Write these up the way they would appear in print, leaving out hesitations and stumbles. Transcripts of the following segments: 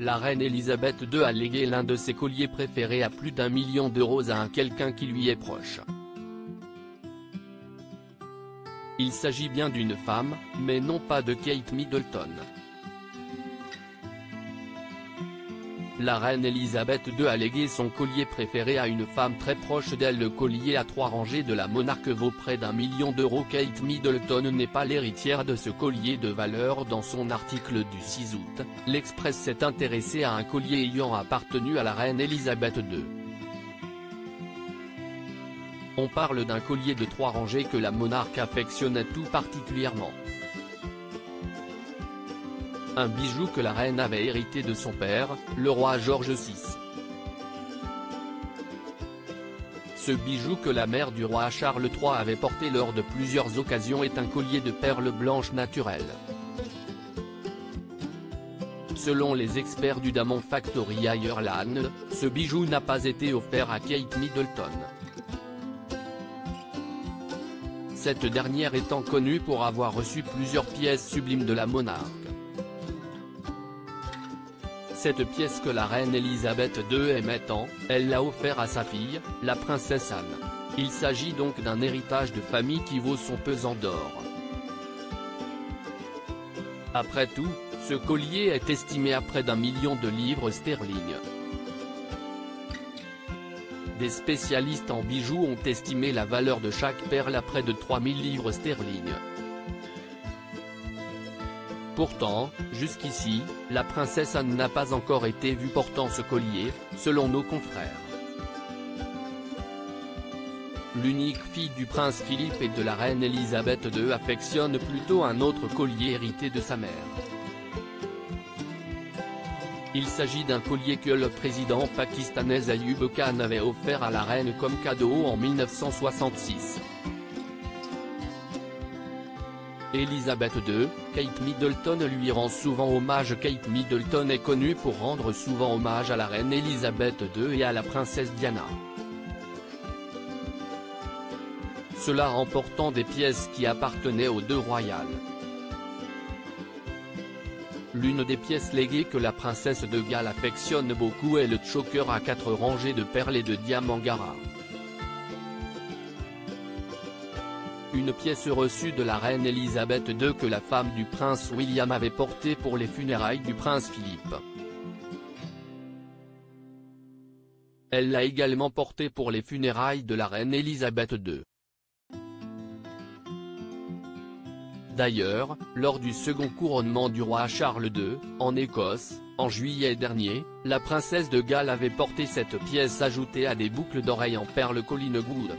la reine Elisabeth II a légué l'un de ses colliers préférés à plus d'1 million d'euros à quelqu'un qui lui est proche. Il s'agit bien d'une femme, mais non pas de Kate Middleton. La reine Elisabeth II a légué son collier préféré à une femme très proche d'elle. Le collier à 3 rangées de la monarque vaut près d'1 million d'euros. Kate Middleton n'est pas l'héritière de ce collier de valeur. Dans son article du 6 août, l'Express s'est intéressé à un collier ayant appartenu à la reine Elisabeth II. On parle d'un collier de 3 rangées que la monarque affectionnait tout particulièrement. Un bijou que la reine avait hérité de son père, le roi George VI. Ce bijou que la mère du roi Charles III avait porté lors de plusieurs occasions est un collier de perles blanches naturelles. Selon les experts du Diamond Factory Ireland, ce bijou n'a pas été offert à Kate Middleton. Cette dernière étant connue pour avoir reçu plusieurs pièces sublimes de la monarque. Cette pièce que la reine Elisabeth II aimait tant, elle l'a offert à sa fille, la princesse Anne. Il s'agit donc d'un héritage de famille qui vaut son pesant d'or. Après tout, ce collier est estimé à près d'1 million de livres sterling. Des spécialistes en bijoux ont estimé la valeur de chaque perle à près de 3000 livres sterling. Pourtant, jusqu'ici, la princesse Anne n'a pas encore été vue portant ce collier, selon nos confrères. L'unique fille du prince Philippe et de la reine Elisabeth II affectionne plutôt un autre collier hérité de sa mère. Il s'agit d'un collier que le président pakistanais Ayub Khan avait offert à la reine comme cadeau en 1966. Elisabeth II, Kate Middleton lui rend souvent hommage. Kate Middleton est connue pour rendre souvent hommage à la reine Elisabeth II et à la princesse Diana. Cela en portant des pièces qui appartenaient aux deux royales. L'une des pièces léguées que la princesse de Galles affectionne beaucoup est le choker à 4 rangées de perles et de diamants Gara. Une pièce reçue de la reine Elisabeth II que la femme du prince William avait portée pour les funérailles du prince Philippe. Elle l'a également portée pour les funérailles de la reine Elisabeth II. D'ailleurs, lors du second couronnement du roi Charles II, en Écosse, en juillet dernier, la princesse de Galles avait porté cette pièce ajoutée à des boucles d'oreilles en perles Collingwood.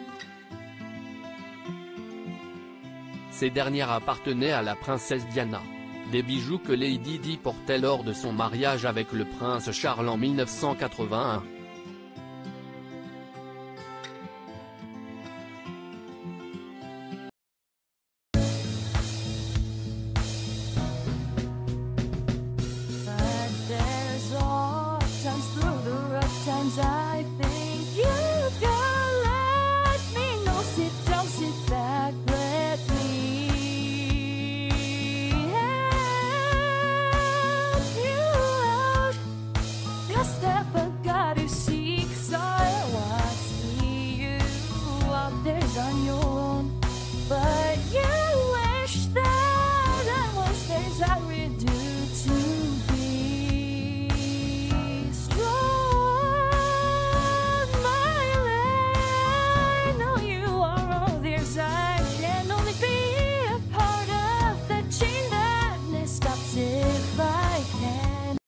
Ces dernières appartenaient à la princesse Diana. Des bijoux que Lady Di portait lors de son mariage avec le prince Charles en 1981.